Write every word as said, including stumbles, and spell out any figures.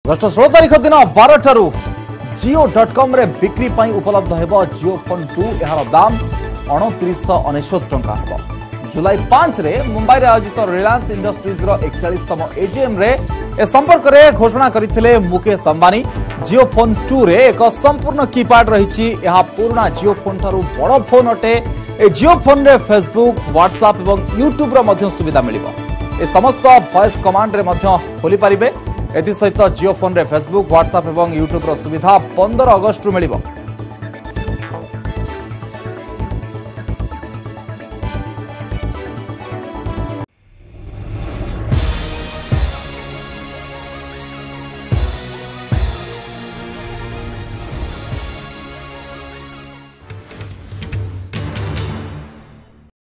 August षोल तारीख दिन barter जियो डट कम बिक्री उपलब्ध हो जियो फोन टू यार दाम अणतीस अनेशत टंका हो। जुलाई पांच रे मुंबई रे आयोजित रिलायंस इंडस्ट्रीज एकचालीसतम एजीएम रे ए संपर्क में घोषणा करथिले मुकेश अंबानी। जियो फोन टू रे एक संपूर्ण कीपैड रही पुराना जियो फोन ठारू बड़ फोन अटे। ए जियो फोन रे फेसबुक व्हाट्सएप और यूट्यूब रो मध्य सुविधा मिलिबो। ए समस्त वॉइस कमांड रे मध्य खोली पारिबे। एथि सहित जियो फोन रे फेसबुक व्हाट्सएप और यूट्यूब रो सुविधा पंद्रह अगस्त रु मिलिबो।